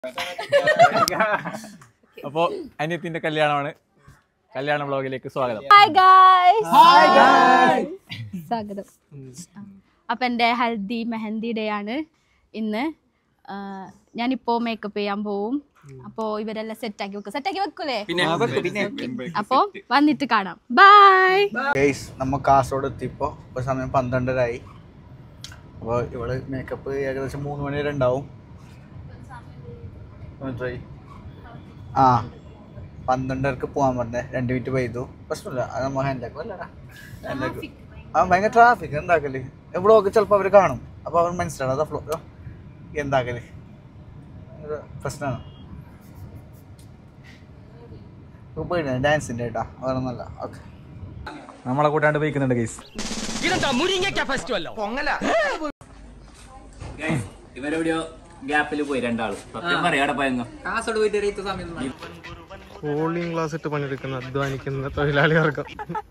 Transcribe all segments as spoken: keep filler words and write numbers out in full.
അപ്പോ അനിയത്തിന്റെ കല്യാണമാണ്. കല്യാണ വ്ലോഗിലേക്ക് സ്വാഗതം. സ്വാഗതം. അപ്പൊ എന്റെ ഹൽദി മെഹന്തി ഡേ ആണ് ഇന്ന്. ഞാനിപ്പോ മേക്കപ്പ് ചെയ്യാൻ പോവും. അപ്പോ ഇവരെല്ലാം സെറ്റ് ആക്കി വെക്കും. സെറ്റ് ആക്കി വെക്കൂലേ? അപ്പൊ വന്നിട്ട് കാണാം. ബൈ. നമ്മ കാസർഗോഡ് എത്തിയപ്പോ ഇപ്പൊ സമയം പന്ത്രണ്ടരായി. അപ്പോൾ ഇവള് മേക്കപ്പ് ഏകദേശം മൂന്ന് മണി വരെ ഉണ്ടാവും. ആ പന്ത്രണ്ടരക്ക് പോകാൻ പറഞ്ഞേ. രണ്ട് മിനിറ്റ് പെയ്തു. പ്രശ്നമില്ല, അത് നമ്മൾ ഹാൻഡാക്കും അല്ലടാ. ഹാൻഡാക്കും. ആ ഭയങ്കര ട്രാഫിക്. എന്താക്കല് വ്ളോഗ് ചിലപ്പോൾ അവർ കാണും. അപ്പോൾ അവർ മനസ്സിലാണ് അതാ ഫ്ലോ എന്താക്കല് പ്രശ്നമാണ്. പോയിട്ടുണ്ട് ഡാൻസിൻ്റെ കേട്ടാ, വേറെ ഒന്നല്ല. ഓക്കെ നമ്മളെ കൂട്ടാണ്ട് പോയിക്കുന്നുണ്ട് ഗൈസ്. ഇവരെവിടെയോ ഗ്യാപ്പിൽ പോയി രണ്ടാളും. സത്യം പറയാടെ പോയെന്നോ കാസർഗോഡ് പോയിട്ട് സമയം കൂളിംഗ് ഗ്ലാസ് ഇട്ട് പണിയെടുക്കുന്ന അധ്വാനിക്കുന്ന തൊഴിലാളികൾക്ക്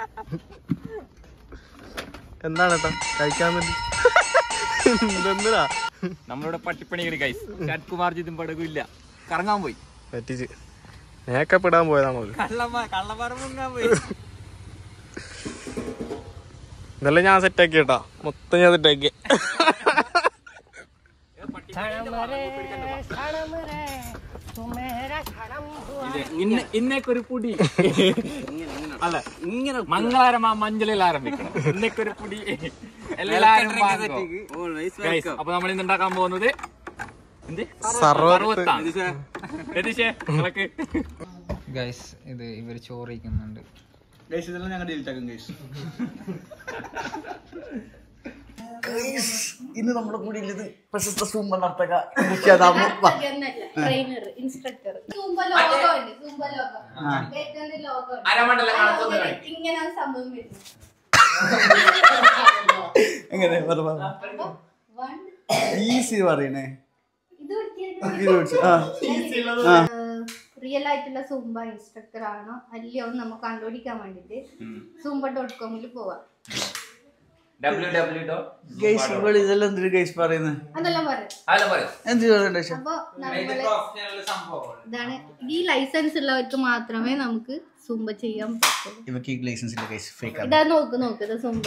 എന്താണ് കേട്ടോ കഴിക്കാൻ വേണ്ടി എന്തിനാ നമ്മളിവിടെ പട്ടിപ്പണി ഗൈസ്. കുമാർ ജിതും പടകും ഇല്ല, കറങ്ങാൻ പോയി. പറ്റിച്ച് മേക്കപ്പ് ഇടാൻ പോയതാണോ? ഇതെല്ലാം ഞാൻ സെറ്റാക്കി കേട്ടാ, മൊത്തം ഞാൻ സെറ്റാക്കി. ഇന്നേക്കൊരു പൊടി അല്ല, ഇങ്ങനെ മംഗളാരമാ മഞ്ചളിൽ ആരംഭിക്കണം. ഇന്നേക്കൊരു പൊടി എല്ലാരും. അപ്പൊ നമ്മൾ ഇന്ന് ഉണ്ടാക്കാൻ പോകുന്നത് ഗൈസ്, ഇത് ഇവര് ചോറിക്കുന്നുണ്ട്. ഇതെല്ലാം ഞങ്ങൾ ഡിലീറ്റ് ആക്കും ഗൈസ്. ഇന്ന് നമ്മുടെ കൂടെ ഉള്ളത് പ്രശസ്ത സൂംബ നർത്തക എങ്ങനെ ഈസി പറയണേ. റിയൽ ആയിട്ടുള്ള സൂംബ ഇൻസ്ട്രക്ടർ ആണോ അല്ലയോ നമ്മൾ കണ്ടുപിടിക്കാൻ വേണ്ടിട്ട് സൂംബ ഡോട്ട് കോമിൽ പോവാം. ഇതാണ് ഈ ലൈസൻസ് ഉള്ളവർക്ക് മാത്രമേ നമുക്ക് സൂംബ ചെയ്യാൻ പറ്റൂ. ഇതാ നോക്ക് നോക്ക്, ഇത് സൂംബ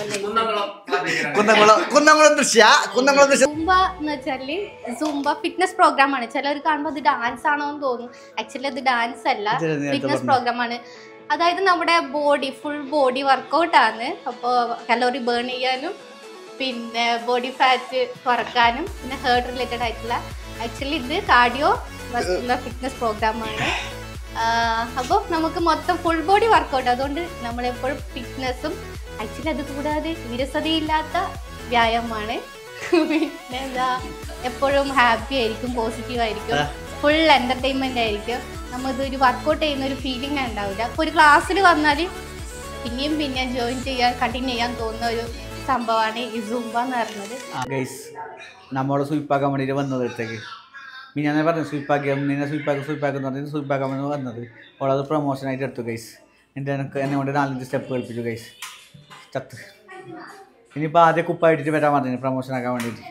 സൂംബ എന്ന് വെച്ചാല് സൂംബ ഫിറ്റ്നസ് പ്രോഗ്രാം ആണ്. ചിലർ കാണുമ്പോൾ അത് ഡാൻസ് ആണോ എന്ന് തോന്നും. ആക്ച്വലി അത് ഡാൻസ് അല്ല, ഫിറ്റ്നസ് പ്രോഗ്രാം ആണ്. അതായത് നമ്മുടെ ബോഡി ഫുൾ ബോഡി വർക്കൗട്ട് ആണ്. അപ്പോൾ കലോറി ബേൺ ചെയ്യാനും പിന്നെ ബോഡി ഫാറ്റ് കുറക്കാനും പിന്നെ ഹേർട്ട് റിലേറ്റഡ് ആയിട്ടുള്ള ആക്ച്വലി ഇത് കാർഡിയോ മസ്കുലർ ഫിറ്റ്നസ് പ്രോഗ്രാമാണ്. അപ്പോൾ നമുക്ക് മൊത്തം ഫുൾ ബോഡി വർക്കൗട്ട്. അതുകൊണ്ട് നമ്മളെപ്പോഴും ഫിറ്റ്നസ്സും ആക്ച്വലി അത് കൂടാതെ വിരസതയില്ലാത്ത വ്യായാമമാണ്. പിന്നെ എന്താ എപ്പോഴും ഹാപ്പി ആയിരിക്കും, പോസിറ്റീവ് ആയിരിക്കും, ഫുൾ എൻ്റർടൈൻമെൻ്റ് ആയിരിക്കും. നമ്മളിതൊരു വർക്കൗട്ട് ചെയ്യുന്ന ഒരു ഫീലിംഗ് ഉണ്ടാവില്ല. അപ്പോൾ ഒരു ക്ലാസ്സിൽ വന്നാൽ പിന്നെയും പിന്നെയും ജോയിൻ ചെയ്യാൻ കണ്ടിന്യൂ ചെയ്യാൻ തോന്നുന്ന ഒരു സംഭവമാണ് ഈ സൂംബ എന്ന് പറയുന്നത്. ഗൈസ് നമ്മളെ സ്വീപ്പാക്കാൻ വേണ്ടിയിട്ട് വന്നത് അടുത്തേക്ക്. പിന്നെ ഞാൻ പറഞ്ഞു സ്വീപ്പാക്കിയാൽ നിന്നെ സ്വീപ്പാക്കും സ്വീപ്പാക്കെന്ന് പറഞ്ഞിട്ട് സ്വീപ്പാക്കാൻ വേണ്ടി വന്നത്. അപ്പോൾ അത് പ്രൊമോഷനായിട്ട് എടുത്തു ഗൈസ്. എൻ്റെ എനിക്ക് എന്നെ കൊണ്ട് നാലഞ്ച് സ്റ്റെപ്പ് കളിപ്പിച്ചു ഗൈസ്. ചത്ത് ഇനിയിപ്പോൾ ആദ്യം കുപ്പായിട്ടിട്ട് വരാൻ പറഞ്ഞു പ്രൊമോഷൻ ആക്കാൻ വേണ്ടിയിട്ട്.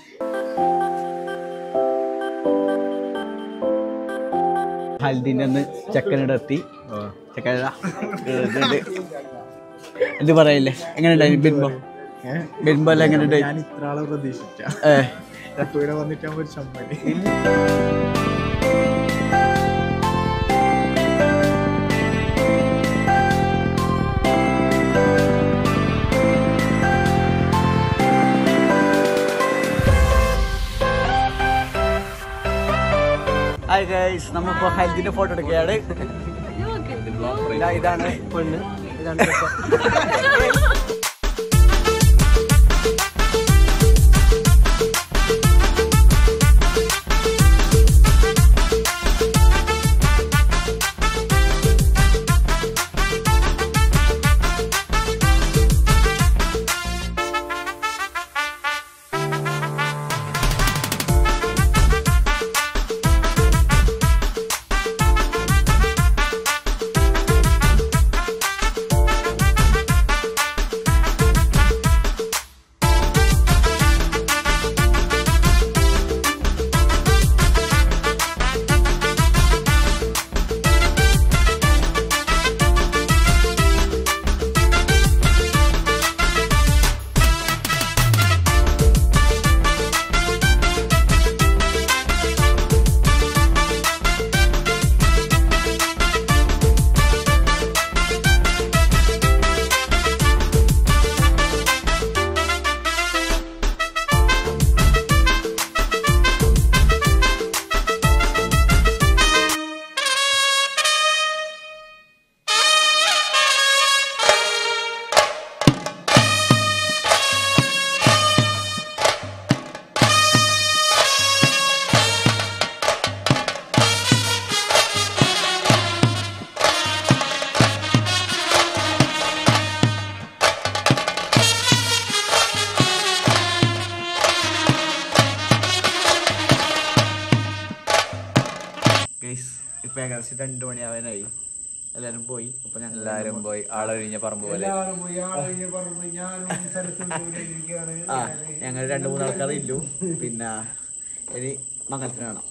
ഹൽദിൻ്റെ ഒന്ന് ചെക്കനിടെത്തി. ചെക്കൻ എന്ത് പറയില്ലേ, എങ്ങനെ ഉണ്ടായിരുന്നു ബിൻബോ? ബിൻബോ എല്ലാം എങ്ങനെ ഉണ്ടായി? ഞാൻ ഇത്ര ആളെ പ്രതീക്ഷിച്ച വന്നിട്ടാകുമ്പോൾ ഒരു ചമ്മല്. ഹായ് ഗൈസ്, നമ്മളിപ്പോൾ ഹെൽത്തിന്റെ ഫോട്ടോ എടുക്കുകയാണ്. ഇതാണ് പെണ്ണ്, ഇതാണ് ഗൈസ് ഇപ്പൊ ഏകദേശം രണ്ടു മണിയാവാനായി. എല്ലാരും പോയി. അപ്പൊ ഞങ്ങൾ എല്ലാരും പോയി. ആളൊഴിഞ്ഞ പറമ്പ് പോലെ. ആ ഞങ്ങൾ രണ്ടു മൂന്ന് ആൾക്കാർ ഇല്ലു. പിന്നെ ഇനി മംഗലത്തിന് കാണാം.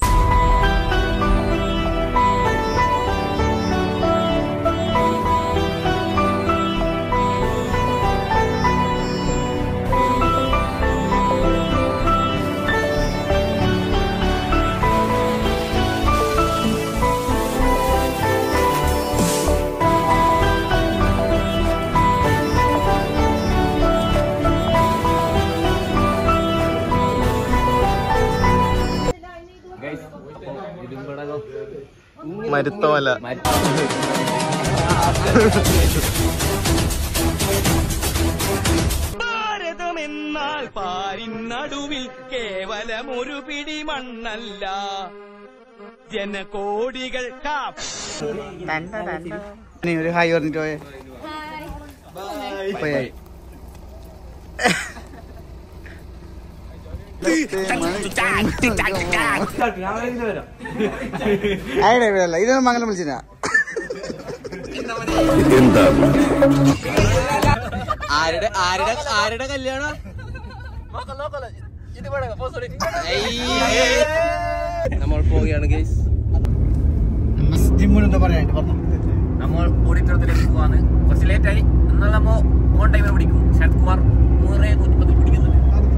മരുത്തോല ഭാരതമെന്നാൽ പാരിനടുവിൽ കേവലം ഒരു പിടി മണ്ണല്ല, ജനകോടികൾ ഒരു ഹായ് പറഞ്ഞിട്ട് പോയേ. പോയായി ഇതൊന്നും മംഗലം വിളിച്ചില്ല. ആരുടെ ആരുടെ ആരുടെ കല്യാണം? നമ്മൾ പോവുകയാണ് ഗൈസ്. ജിമ്മിനെന്താ പറയാനായിട്ട് പറഞ്ഞു. നമ്മൾ ഓഡിറ്റോറിയത്തിലേക്ക് പോവാണ്. കുറച്ച് ലേറ്റ് ആയി. എന്നാൽ നമ്മൾ ഓൺ ടൈമിൽ പിടിക്കും. ശരത് കുമാർ മൂന്നേ നൂറ്റിപ്പത്തിൽ പിടിക്കുന്നുണ്ട്.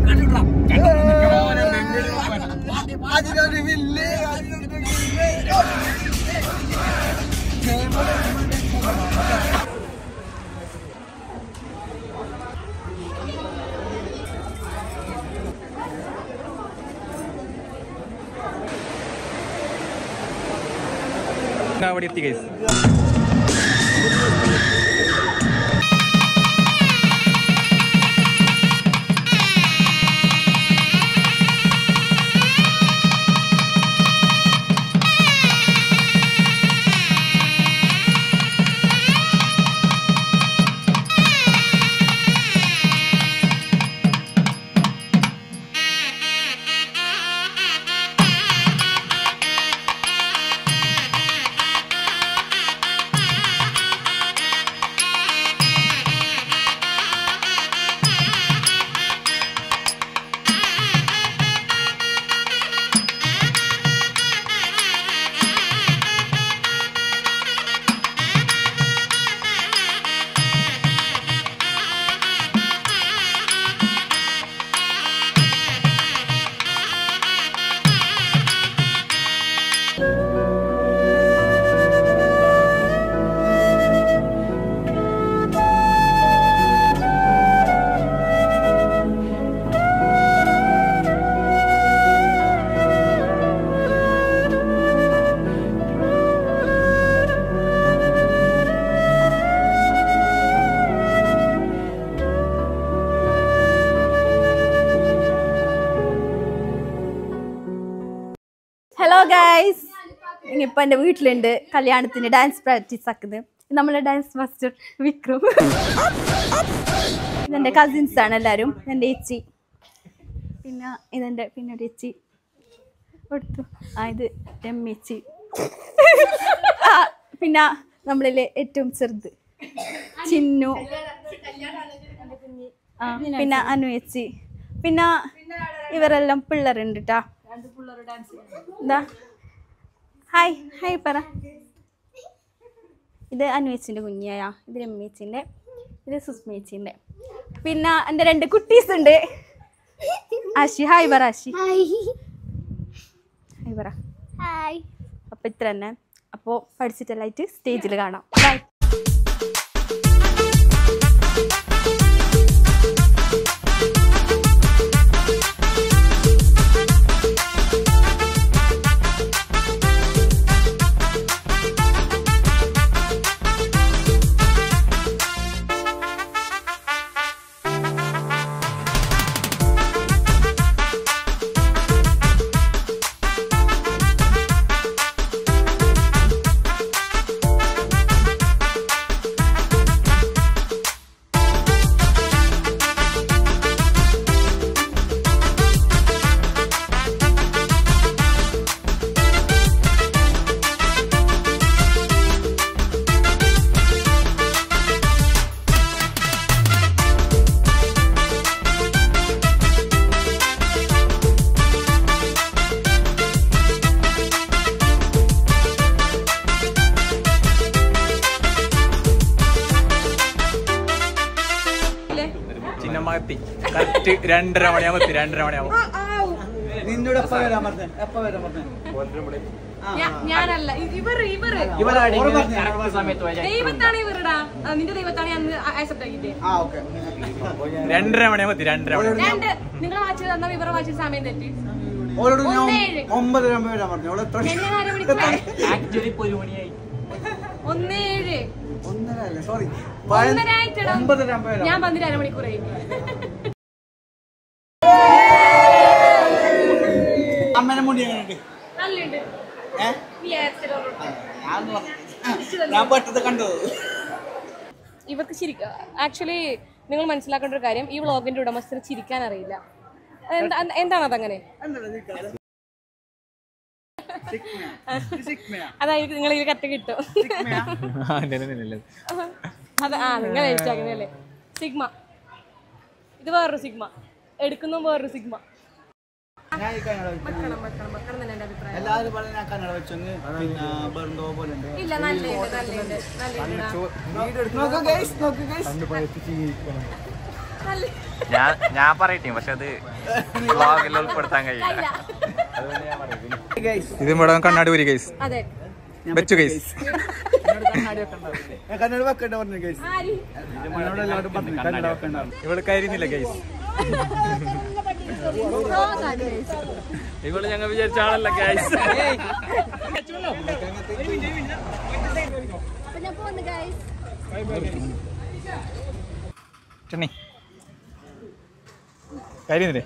അവിടെ എത്തി ഗൈസ്. ഹലോ ഗൈസ്, ഇനിയിപ്പോൾ എൻ്റെ വീട്ടിലുണ്ട് കല്യാണത്തിന് ഡാൻസ് പ്രാക്ടീസ് ആക്കുന്നത്. നമ്മളെ ഡാൻസ് മാസ്റ്റർ വിക്രം, ഇതെൻ്റെ കസിൻസാണ് എല്ലാവരും. എൻ്റെ ചേച്ചി, പിന്നെ ഇതെൻ്റെ പിന്നെ ഒരു ചേച്ചി കൊടുത്തു. ആ ഇത് രമ്മേച്ചി, ആ പിന്നെ നമ്മളിലെ ഏറ്റവും ചെറുത് ചിന്നു, ആ പിന്നെ അനു ചേച്ചി, പിന്നെ ഇവരെല്ലാം പിള്ളേരുണ്ട് കേട്ടോ. എന്താ ഹായ് ഹായ് പറ. ഇത് അനുവേച്ചിൻ്റെ കുഞ്ഞായ, ഇത് രമ്മേച്ചിൻ്റെ, ഇത് സുസ്മേച്ചിൻ്റെ. പിന്നെ എൻ്റെ രണ്ട് കുട്ടീസ് ഉണ്ട്. ആശി ഹായ് പറ. ആശി ഹായ് പറ. ഹായ്. അപ്പോൾ ഇത്ര തന്നെ. അപ്പോൾ പഠിച്ചിട്ടെല്ലായിട്ട് സ്റ്റേജിൽ കാണാം. ബൈ. എത്തി കറക്റ്റ് രണ്ടര മണിയാകുമ്പോ എത്തി രണ്ടര മണിയാകുമ്പോ നിന്നോട് എപ്പ വരാൻ പറഞ്ഞേ എപ്പ വരാൻ പറഞ്ഞേ ഞാനല്ല ഇവർ ഇവര് ദൈവത്താണ് ഇവരുടാ നിന്റെ ദൈവത്താണ് ഞാൻ ആക്സെപ്റ്റ് ആക്കിട്ടേ രണ്ടര മണിയാകുമ്പോ എത്തി രണ്ടര മണി രണ്ട് നിങ്ങൾ വാച്ച് തന്ന ഇവരെ വാച്ച് സമയം തെറ്റി ഒമ്പതര വരാൻ പറഞ്ഞു ആക്ച്വലി ഇപ്പൊ ഒരു മണിയായി ഒന്നേഴ് ഒന്നര സോറി ഒന്നര ആയിട്ടാണ് ഞാൻ വന്നിട്ട് അരമണിക്കൂറായി അമ്മനെ മുടി എങ്ങനെയുണ്ട് നല്ലുണ്ട് ഞാൻ പെട്ടത് കണ്ടു. ഇവർക്ക് ചിരിക്കുക ആക്ച്വലി നിങ്ങൾ മനസ്സിലാക്കേണ്ട ഒരു കാര്യം ഈ വ്ളോഗിന്റെ ഉടമസ്ഥന് ചിരിക്കാൻ അറിയില്ല. എന്താണ് അതങ്ങനെ? അതായത് നിങ്ങൾ ഇത് കറക്റ്റ് കിട്ടും. അത് ആ നിങ്ങൾ അല്ലേ സിഗ്മ. ഇത് വേറൊരു സിഗ്മ, എടുക്കുന്ന വേറൊരു സിഗ്മ. ഇല്ല നല്ല ഞാൻ ഞാൻ പറയട്ടെ, പക്ഷെ അത് വ്ളോഗിൽ ഉൾപ്പെടുത്താൻ കഴിയില്ല. ഇത് ഇവിടെ കണ്ണാടി പോരി ഗൈസ്, വെച്ചു ഗൈസ്. ഇവള് കരുന്നില്ല ഗൈസ്, ഇവള് ഞങ്ങൾ വിചാരിച്ച ആളല്ല ഗൈസ്. ചെന്നൈ കരുന്നില്ലേ?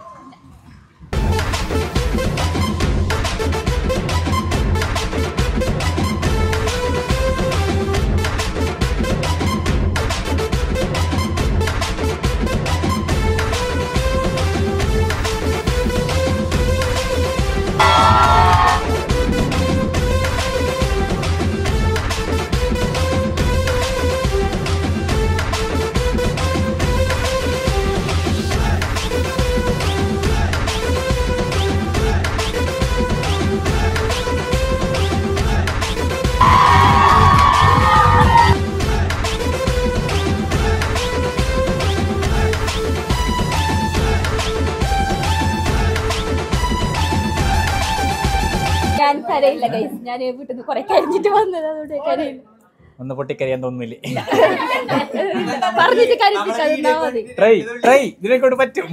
കരയില്ല ഗൈസ്, ഞാൻ വീട്ടിൽ നിന്ന് കുറെ കരഞ്ഞിട്ട് വന്നത്, അതുകൊണ്ട് കരയില്ല. ഒന്ന് പൊട്ടിക്കരിയാൻ തോന്നുന്നില്ലേ? പറഞ്ഞിട്ട് കരഞ്ഞിട്ട് മതി. ട്രൈ ട്രൈ ഇതിനെക്കൊണ്ട് പറ്റും,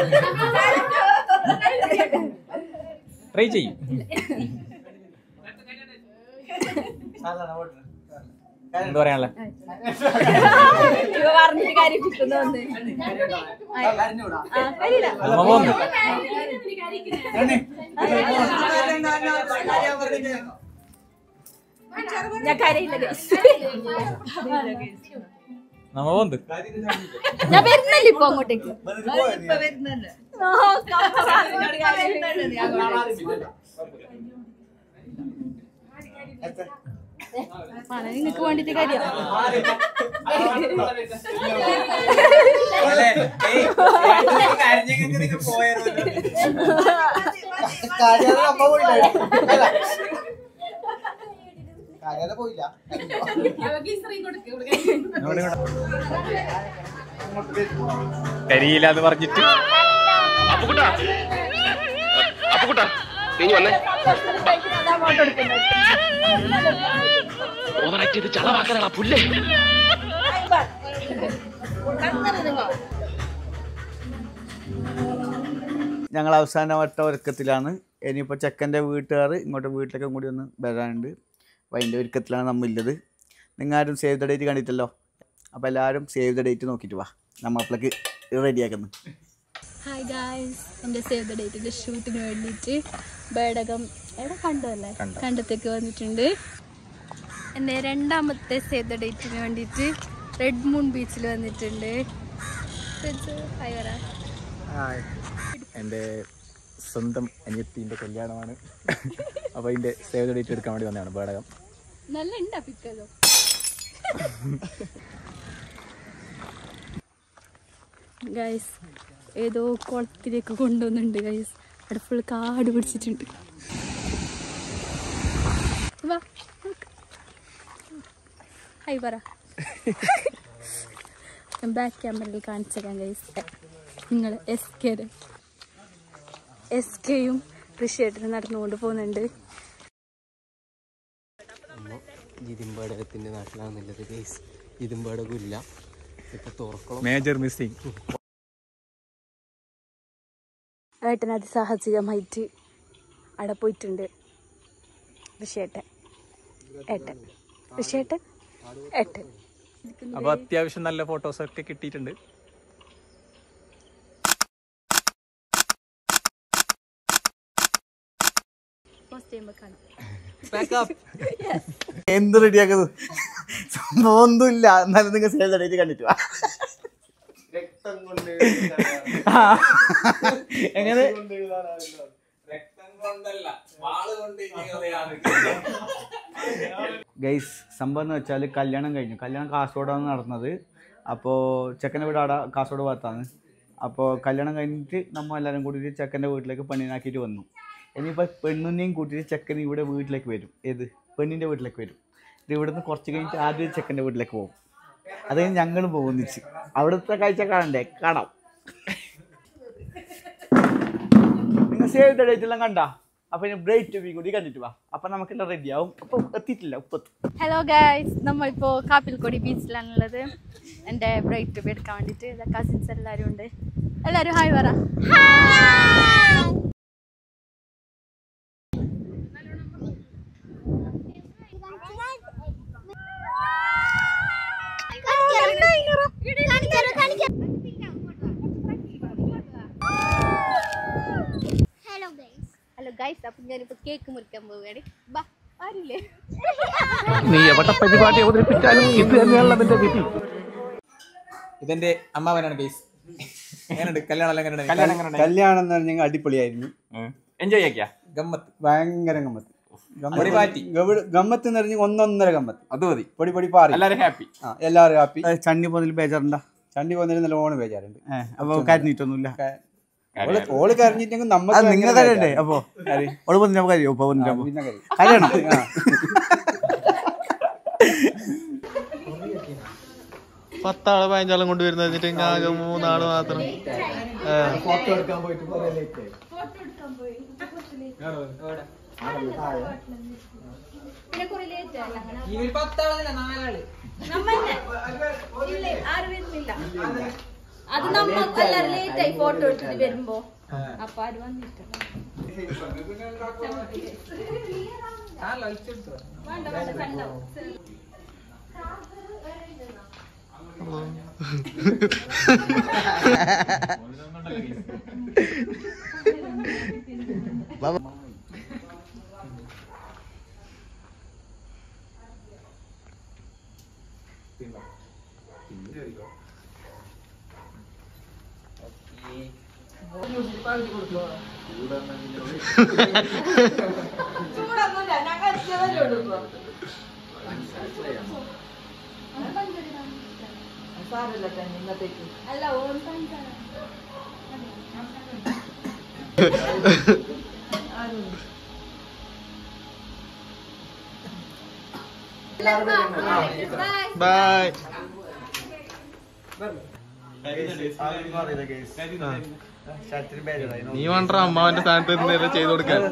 ട്രൈ ചെയ്യും. എന്താ പറയാനുള്ള പറഞ്ഞിട്ട് കരയിപ്പിക്കുന്നു. ഞാൻ കരയില്ല നമ്മ പോന്ത്, ഞാൻ വരുന്നല്ലേ ഇപ്പൊ അങ്ങോട്ടേക്ക്. നിങ്ങക്ക് വേണ്ടിട്ട് കാര്യം കരിയില്ല എന്ന് പറഞ്ഞിട്ട് ഞങ്ങൾ അവസാനവട്ട ഒരുക്കത്തിലാണ്. ഇനിയിപ്പോൾ ചെക്കൻ്റെ വീട്ടുകാർ ഇങ്ങോട്ട് വീട്ടിലേക്കും കൂടി ഒന്ന് വരാനുണ്ട്. അപ്പോൾ അതിൻ്റെ ഒരുക്കത്തിലാണ് നമ്മളുള്ളത്. നിങ്ങളാരും സേവ് ദ ഡേറ്റ് കണ്ടിട്ടല്ലോ, അപ്പോൾ എല്ലാവരും സേവ് ദ ഡേറ്റ് നോക്കിയിട്ട് വാ, നമ്മളപ്പോഴേക്ക് റെഡിയാക്കുന്നു. ഹായ് ഗായ്സ്, എൻ്റെ സേവ് ദ ഡേറ്റിൻ്റെ ഷൂട്ടിന് വേണ്ടിയിട്ട് ബേടകം എവിടെ കണ്ടല്ലേ കണ്ടത്തേക്ക് വന്നിട്ടുണ്ട്. എൻ്റെ രണ്ടാമത്തെ സേവ് ദ ഡേറ്റിന് വേണ്ടിയിട്ട് റെഡ് മൂൺ ബീച്ചിൽ വന്നിട്ടുണ്ട്. ഹായ് വരാ. എൻ്റെ സ്വന്തം അനിയത്തിൻ്റെ കല്യാണമാണ്, അപ്പോൾ അതിൻ്റെ സേവ് ദ ഡേറ്റ് എടുക്കാൻ വേണ്ടി വന്നതാണ് ബേടകം. നല്ല ഉണ്ടാ പിക്കോ ഗൈസ്. ഏതോ കുളത്തിലേക്ക് കൊണ്ടുവന്നുണ്ട് ഗൈസ്, അവിടെ ഫുൾ കാട് പിടിച്ചിട്ടുണ്ട്. വാ ഹായ് പറ. ബാക്ക് ക്യാമറയിൽ കാണിച്ചേക്കാം ഗൈസ്. നിങ്ങൾ എസ് കെ എസ് കെയും ഋഷിയേട്ടനും നടന്നുകൊണ്ട് പോകുന്നുണ്ട്. ഇരുമ്പാടകത്തിന്റെ നാട്ടിലാണെന്നുള്ളത് ഗൈസ്. ഇരുമ്പാടകം ഇല്ല, ഇപ്പൊ തുറക്കണം. Major missing. ഏട്ടൻ അതിസാഹസികമായിട്ട് അവിടെ പോയിട്ടുണ്ട്. ഋഷിയേട്ടൻ ഏട്ടൻ ഋഷിയേട്ടൻ ഏട്ടൻ. അപ്പൊ അത്യാവശ്യം നല്ല ഫോട്ടോസ് ഒക്കെ കിട്ടിയിട്ടുണ്ട്. എന്ത് റെഡിയാക്കുന്നത് സംഭവം ഒന്നുമില്ല. എന്നാലും നിങ്ങൾ സേവ് ഡേറ്റ് കണ്ടിട്ട് വാ. എങ്ങനെ ഗൈസ് സംഭവം എന്ന് വെച്ചാൽ കല്യാണം കഴിഞ്ഞു. കല്യാണം കാസർഗോഡാണ് നടന്നത്. അപ്പോൾ ചെക്കൻ്റെ വീട് അവിടെ കാസർഗോഡ് ഭാഗത്താണ്. അപ്പോൾ കല്യാണം കഴിഞ്ഞിട്ട് നമ്മൾ എല്ലാവരും കൂട്ടിയിട്ട് ചെക്കൻ്റെ വീട്ടിലേക്ക് പെണ്ണിനാക്കിയിട്ട് വന്നു. ഇനിയിപ്പോൾ പെണ്ണിനെയും കൂട്ടിയിട്ട് ചെക്കൻ ഇവിടെ വീട്ടിലേക്ക് വരും. ഏത് പെണ്ണിൻ്റെ വീട്ടിലേക്ക് വരും. ഇത് ഇവിടുന്ന് കുറച്ച് കഴിഞ്ഞിട്ട് ആദ്യം ചെക്കൻ്റെ വീട്ടിലേക്ക് പോകും. അത് കഴിഞ്ഞ് ഞങ്ങളും പോകുന്നിച്ച് അവിടുത്തെ കാഴ്ച കാണണ്ടേ, കാണാം. നിങ്ങൾ സേവ് ദ ഡേറ്റ് എല്ലാം കണ്ടാ? അപ്പൊ ഇനി ബ്രൈറ്റ് ടു ബി കൂടി കണ്ടിട്ട് വാ. അപ്പൊ നമുക്കെല്ലാം റെഡി ആവും. അപ്പൊ എത്തിയിട്ടില്ല ഉപ്പത്ത്. ഹലോ ഗൈസ്, നമ്മളിപ്പോൾ കാപ്പിൽക്കൊടി ബീച്ചിലാണുള്ളത്. എൻ്റെ ബ്രൈറ്റ് ടു ബി എടുക്കാൻ വേണ്ടിയിട്ട് കസിൻസ് എല്ലാവരും ഉണ്ട്. എല്ലാവരും ഹായ് പറ. ഹലോ ഗൈസ്, അപ്പം ഞാനിപ്പോൾ കേക്ക് മുറിക്കാൻ പോവുകയാണ്. ബാ ആരില്ലേ? ഇതെന്റെ അമ്മാവനാണ് ഗൈസ്. എങ്ങനെയുണ്ട് കല്യാണം? കല്യാണം എന്ന് പറഞ്ഞാൽ അടിപൊളിയായിരുന്നു. എൻജോയ് ആക്കിയാ? ഗമ്മത്ത്, ഭയങ്കര ഗമ്മത്ത്. ഗമ്മത്ത് എന്ന് പറഞ്ഞാൽ ഒന്നൊന്നര ഗമ്മത്ത്. അത് മതി. പൊടി പൊടി പാറി എല്ലാവരും ഹാപ്പി. ആ എല്ലാവരും ഹാപ്പി. ചണ്ടി പോകുന്നതിൽ ബേജാറുണ്ടാ? ചണ്ടി പോകുന്നതിൽ നല്ലോണം ബേജാറുണ്ട്. അപ്പൊ കരഞ്ഞിട്ടൊന്നുമില്ല. ഓള് കരഞ്ഞിട്ടെങ്കിൽ നമ്മൾ നിങ്ങൾ കരയണ്ടേ? അപ്പൊ ഓള് പൊന്നിന്റെ കരയോ? കരയണം. പത്താള് പതിനഞ്ചാളും കൊണ്ടുവരുന്ന വെച്ചിട്ട് ആകെ മൂന്നാള് മാത്രം. ഫോട്ടോ എടുക്കാൻ പോയിട്ട് അത് നമ്മ ലേറ്റ് ആയി ഫോട്ടോ എടുത്തിട്ട് വരുമ്പോ. അപ്പൊ ആര് വന്നിട്ട് അല്ല ഓൺ ബൈ. നീ വേണ്ട അമ്മാവന്റെ സ്ഥാനത്ത് നേരെ ചെയ്ത് കൊടുക്കാൻ.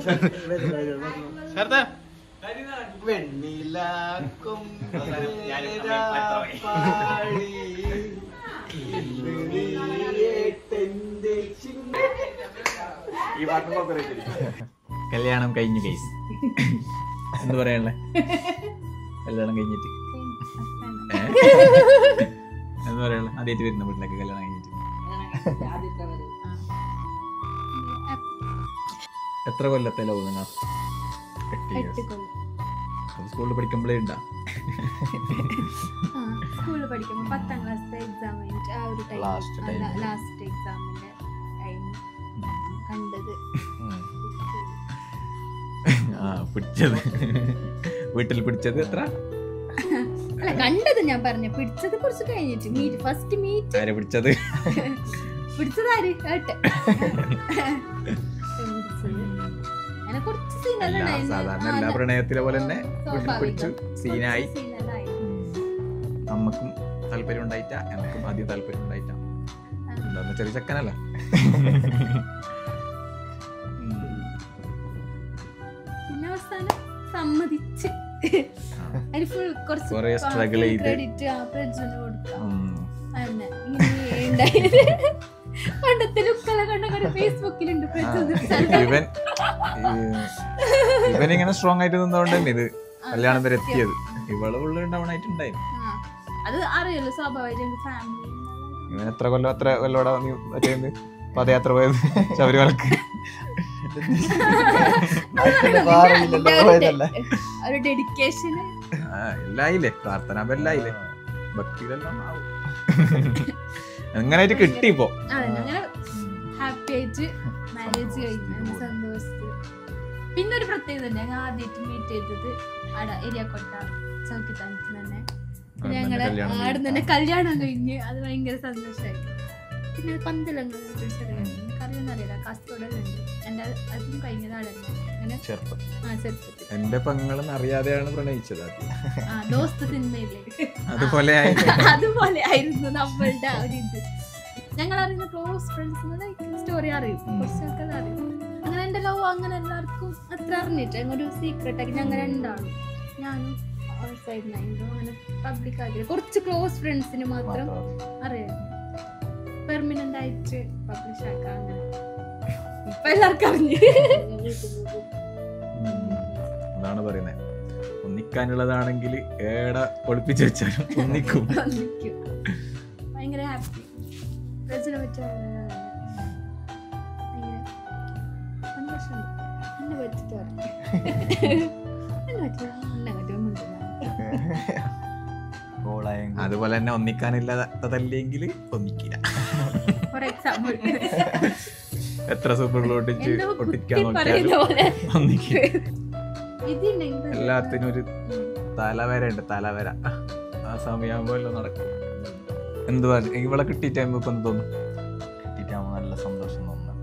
കല്യാണം കഴിഞ്ഞു ഗൈസ്. എന്ത് പറയാനുള്ളേ? കല്യാണം കഴിഞ്ഞിട്ട് എന്ന് പറയാനുള്ള ആദ്യമായിട്ട് വരുന്ന വീട്ടിലേക്ക് കല്യാണം കഴിഞ്ഞിട്ട് എത്ര കൊല്ലത്തെ ലവ് നിങ്ങൾ? സ്കൂളിൽ പഠിക്കുമ്പോഴേ ഉണ്ടാ? സ്കൂളിൽ പഠിക്കുമ്പോൾ പത്താം ക്ലാസ്സിലെ എക്സാം കഴിഞ്ഞിട്ട് ആ ഒരു ടൈം ലാസ്റ്റ് എക്സാമിന്റെ ടൈം കണ്ടത്. ആ പിടിച്ചത് വീട്ടിൽ പിടിച്ചത് എത്ര? അല്ല കണ്ടത് ഞാൻ പറഞ്ഞ പിടിച്ചത് കുറച്ച് കഴിഞ്ഞിട്ട് മീറ്റ് ഫസ്റ്റ് മീറ്റ്. ആരെ പിടിച്ചത്? പിടിച്ചത് ആര്? ഏട്ടൻ. അങ്ങനെ കുറച്ച് സീനെല്ലാം സാധാരണ എല്ലാ പ്രണയത്തിലെ പോലെ തന്നെ വീട്ടിൽ പിടിച്ചു സീനായി. അമ്മക്കും താല്പര്യം ഉണ്ടായിട്ടാ, എനിക്കും ആദ്യം താല്പര്യം ഉണ്ടായിട്ടാ. എന്താ ചെറിയ ചെക്കനല്ല. പിന്നെ അവസാനം സമ്മതിച്ച് അതിന് ഫുൾ കുറച്ച് കുറേ struggle ചെയ്ത്. ക്രെഡിറ്റ് ആ പ്രജുവിന് കൊടുക്കാം. അതന്നെ ഇങ്ങനെ ഉണ്ടായത്. പണ്ടത്തെ ലുക്കെല്ലാം കണ്ട ഫേസ്ബുക്കിലുണ്ട് ഇവൻ ഇവൻ ഇങ്ങനെ സ്ട്രോങ് ആയിട്ട് നിന്നോണ്ട് തന്നെ ഇത് കല്യാണം വരെ എത്തിയത്. ഇവള് ഉള്ള ഡൗൺ ആയിട്ടുണ്ടായിരുന്നു. അത് അറിയല്ലോ സ്വാഭാവികമായിട്ട് ഫാമിലി. ഇവൻ എത്ര കൊല്ലം എത്ര കൊല്ലോടെ മറ്റേ പദയാത്ര പോയത് ശബരിമലക്ക്. ഒരു ഡെഡിക്കേഷന് എല്ലായില്ലേ, പ്രാർത്ഥന എല്ലായില്ലേ, ഭക്തിയിലെല്ലാം ആവും. അങ്ങനായിട്ട് കിട്ടിപ്പോ അങ്ങനെ ഹാപ്പി ആയിട്ട് മാരേജ് കഴിഞ്ഞു സന്തോഷത്തില്. പിന്നെ ഒരു പ്രത്യേകത തന്നെ, ഞങ്ങൾ ആദ്യമായിട്ട് മീറ്റ് ചെയ്തത് അവിടെ ഏരിയക്കോട്ട ചൗക്കിത്താനത്ത് തന്നെ. ഞങ്ങളെ ആടെ തന്നെ കല്യാണം കഴിഞ്ഞ് അത് ഭയങ്കര സന്തോഷമായി. പിന്നെ പന്തലങ്ങൾ അറിയില്ല, കാസർഗോഡല്ലുണ്ട്. എന്റെ അതും കഴിഞ്ഞതാണ് അങ്ങനെ ചെറുപ്പം. ആ ചെറുപ്പത്തിൽ എന്റെ പെങ്ങളെന്ന് അറിയാതെയാണ് പ്രണയിച്ചത്. ആ ദോസ്ത് സിനിമയില്ലേ, അതുപോലെ അതുപോലെ ആയിരുന്നു നമ്മളുടെ ഒരു ഇത്. ഞങ്ങൾ അറിയുന്ന ക്ലോസ് ഫ്രണ്ട്സ് സ്റ്റോറി അറിയും, കുറച്ചൊക്കെ അറിയും. അങ്ങനെ എന്റെ ലവ് അങ്ങനെ എല്ലാവർക്കും അത്ര അറിഞ്ഞിട്ട് ഒരു സീക്രട്ട് ആക്കി ഞങ്ങൾ രണ്ടാളും ഞാനും സൈഡിനായിരുന്നു. അങ്ങനെ പബ്ലിക് ആക്കി കുറച്ച് ക്ലോസ് ഫ്രണ്ട്സിന് മാത്രം അറിയാം. പെർമനന്റ് ആയിട്ട് പബ്ലിഷ് ആക്കാം. അങ്ങനെ ഇപ്പൊ എല്ലാവർക്കും അറിഞ്ഞു. അതാണ് പറയുന്നത്, ഒന്നിക്കാനുള്ളതാണെങ്കിൽ ഏടെ ഒളിപ്പിച്ചു വെച്ചാലും ഒന്നിക്കും. ഭയങ്കര ഹാപ്പി. പ്രജനെ പറ്റി ഭയങ്കര സന്തോഷമുണ്ട്. എന്നെ പറ്റിട്ട് പറഞ്ഞു എന്നെ പറ്റി എന്നെ പറ്റി അതുപോലെ തന്നെ ഒന്നിക്കാനില്ലാത്തതല്ലെങ്കിൽ ഒന്നിക്കില്ല. ഫോർ എക്സാമ്പിൾ എത്ര സൂപ്പർ ഒട്ടിച്ച് ഒട്ടിക്കാൻ നോക്കിയാലും ഒന്നിക്കില്ല. എല്ലാത്തിനും ഒരു തലവര ഉണ്ട്, തലവര. ആ സമയമാകുമ്പോ എല്ലാം നടക്കും. എന്തുവാ ഇവളെ കിട്ടിയിട്ടാകുമ്പോ ഇപ്പൊ എന്ത് തോന്നും? കിട്ടിയിട്ടാകുമ്പോ നല്ല സന്തോഷം തോന്നുന്നുണ്ട്.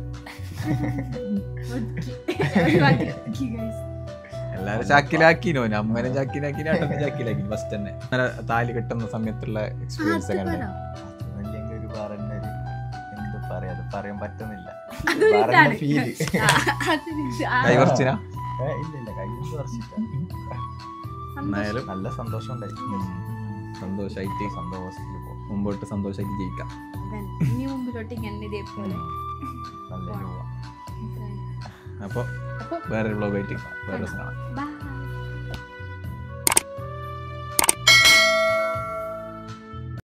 എല്ലാരും ചാക്കിലാക്കിനോ, അമ്മനെ ചാക്കിലാക്കിനോ, ഏട്ടനെ ചാക്കിലാക്കിനോ. ഫസ്റ്റ് തന്നെ താലി കെട്ടുന്ന സമയത്തുള്ള എക്സ്പീരിയൻസ് എങ്ങനെ? ഒരു പറഞ്ഞ എന്ത് പറയാ, അത് പറയാൻ പറ്റുന്നില്ല. കൈവർച്ചിനാ? ഇല്ല കൈ കുറച്ചിട്ടാ. എന്നായാലും നല്ല സന്തോഷം ഉണ്ടായി. സന്തോഷായിട്ട് സന്തോഷത്തിൽ പോകും, മുമ്പോട്ട് സന്തോഷായിട്ട് ജീവിക്കാം. ഇനി മുമ്പിലോട്ട് ഇങ്ങനെ ഇതേപോലെ നല്ല രൂപ. അപ്പൊ വേറൊരു വ്ലോഗായിട്ട് വേറെ ദിവസം കാണാം. ബൈ.